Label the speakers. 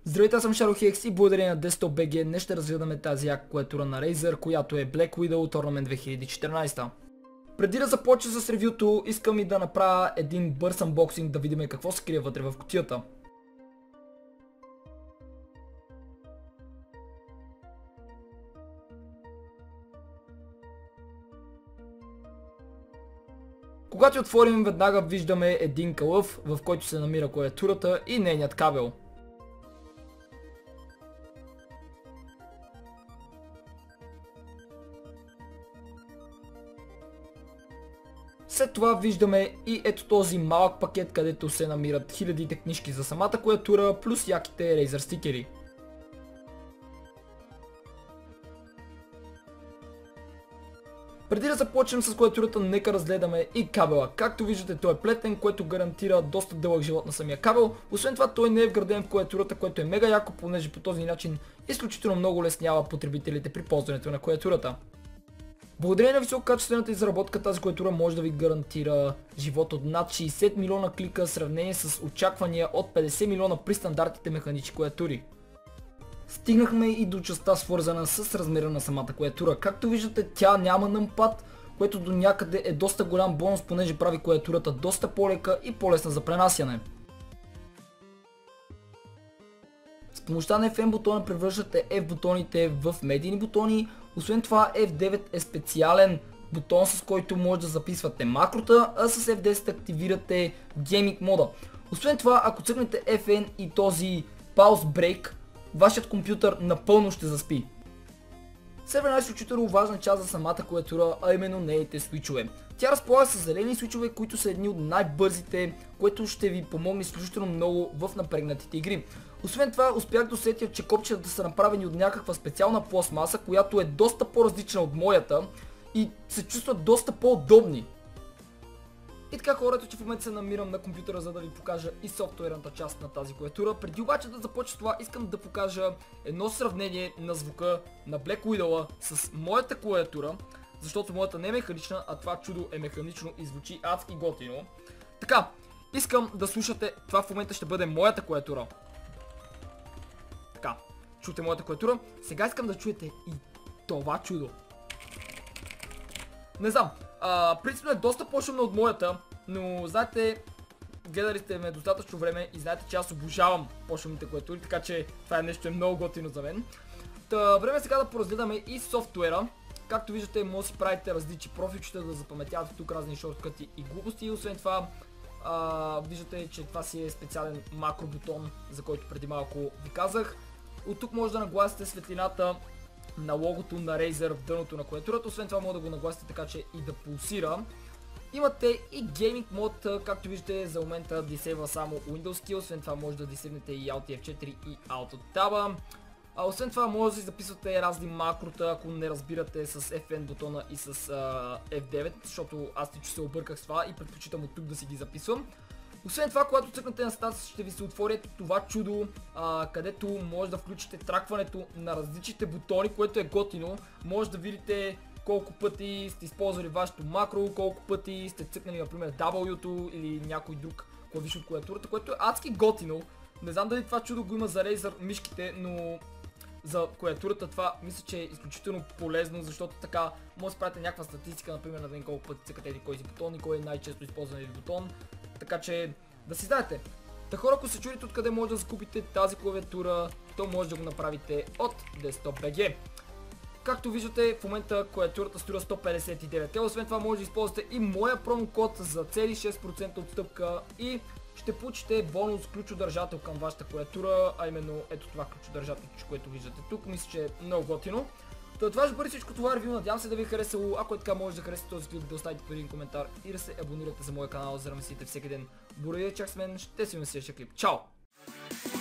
Speaker 1: Здравейте, аз съм ShadowHex и благодарение на Desktop.bg днес ще разгледаме тази яка клавиатура на Razer, която е Black Widow Tournament 2014. Преди да започна с ревюто, искам и да направя един бърз анбоксинг да видим какво се крие вътре в кутията. Когато отворим, веднага виждаме един калъф, в който се намира клавиатурата и нейният кабел. След това виждаме и ето този малък пакет, където се намират хилядите книжки за самата клавиатура, плюс яките Razer стикери. Преди да започнем с клавиатурата, нека разгледаме и кабела. Както виждате, той е плетен, което гарантира доста дълъг живот на самия кабел. Освен това, той не е вграден в клавиатурата, което е мега яко, понеже по този начин изключително много улеснява потребителите при ползването на клавиатурата. Благодарение на висококачествената изработка, тази клавиатура може да ви гарантира живот от над 60 милиона клика в сравнение с очаквания от 50 милиона при стандартните механични клавиатури. Стигнахме и до частта, свързана с размера на самата клавиатура. Както виждате, тя няма нъмпад, което до някъде е доста голям бонус, понеже прави клавиатурата доста по-лека и по-лесна за пренасяне. С помощта на FM бутона превръщате F бутоните в медийни бутони. Освен това, F9 е специален бутон, с който може да записвате макрота, а с F10 активирате гейминг мода. Освен това, ако цъкнете FN и този Pause Break, вашият компютър напълно ще заспи. Следва една изключително важна част за самата клавиатура, а именно нейните свичове. Тя разполага с зелени свичове, които са едни от най-бързите, което ще ви помогне изключително много в напрегнатите игри. Освен това, успях да усетя, че копчетата са направени от някаква специална пластмаса, която е доста по-различна от моята и се чувстват доста по-удобни. И така, хората, че в момента се намирам на компютъра, за да ви покажа и софтуерната част на тази клавиатура. Преди обаче да започна с това, искам да покажа едно сравнение на звука на Black Widow с моята клавиатура, защото моята не е механична, а това чудо е механично и звучи адски готино. Така, искам да слушате, това в момента ще бъде моята клавиатура. Така, чуйте моята клавиатура. Сега искам да чуете и това чудо. Не знам, принципно е доста по-шумно от моята, но знаете, гледали сте ме достатъчно време и знаете, че аз обожавам по-шумните клавиатури, така че това е нещо много готино за мен. Време е сега да поразгледаме и софтуера. Както виждате, може да си правите различни профилчета, да запаметявате тук разни шорткъти и глупости. Освен това, виждате, че това си е специален макро бутон, за който преди малко ви казах. От тук може да нагласите светлината на логото на Razer в дъното на клавиатурата. Освен това може да го нагласите така, че и да пулсира. Имате и гейминг мод, както виждате за момента дисейва само Windows Key. Освен това може да дисейвнете и Alt F4 и Alt Tab. Освен това може да си записвате разни макрота, ако не разбирате с FN бутона и с F9, защото аз лично се обърках с това и предпочитам от тук да си ги записвам. Освен това, когато цъкнете на статус, ще ви се отвори това чудо, където може да включите тракването на различните бутони, което е готино. Може да видите колко пъти сте използвали вашето макро, колко пъти сте цъкнали, например, W-то или някой друг клавиш от клавиатурата, което е адски готино. Не знам дали това чудо го има за Razer мишките, но за клавиатурата това мисля, че е изключително полезно, защото така може да правите някаква статистика, например, на ден колко пъти цъкате или кой си бутон и кой е най-често използван бутон. Така че да си знаете. Та хора, ако се чудите откъде може да закупите тази клавиатура, то може да го направите от Desktop.bg. Както виждате, в момента клавиатурата струва 159 евро. Освен това може да използвате и моя промокод за цели 6% отстъпка и ще получите бонус ключодържател към вашата клавиатура, а именно ето това ключодържател, което виждате тук. Мисля, че е много готино. Това ще бъде всичко това ревю, надявам се да ви е харесало. Ако е така, може да харесате този клип, да оставите по един коментар и да се абонирате за моя канал, за да ме следите всеки ден. Благодаря, чак с мен, ще се видим в следващия клип. Чао!